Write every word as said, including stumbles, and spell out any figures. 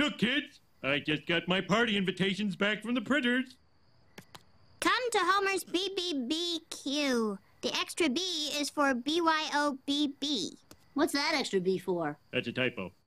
Look, kids, I just got my party invitations back from the printers. Come to Homer's B B B Q. The extra B is for B Y O B B. What's that extra B for? That's a typo.